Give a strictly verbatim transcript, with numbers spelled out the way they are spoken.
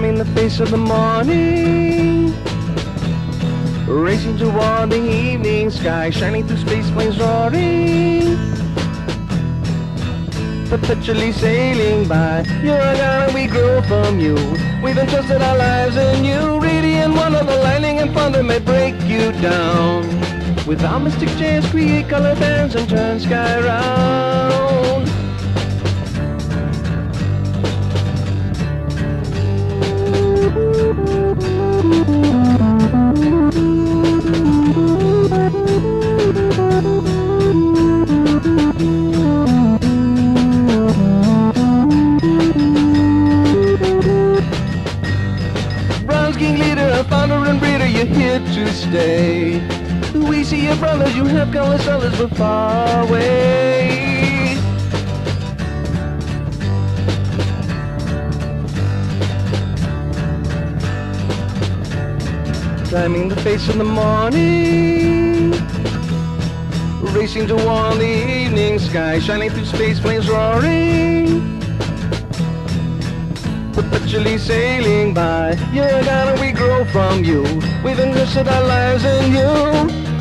Climbing the face of the morning, racing toward the evening sky, shining through space planes roaring, perpetually sailing by. You're a god and we grow from you. We've entrusted our lives in you. Radiant wonder, the lightning and thunder may break you down. With our mystic chance, create color bands and turn sky round. Bronze King leader, founder and breeder, you're here to stay. We see your brothers, you have countless others, but far away. Climbing the face of the morning, racing toward the evening sky, shining through space planes roaring, perpetually sailing by. You're a god and we grow from you. We've invested our lives in you.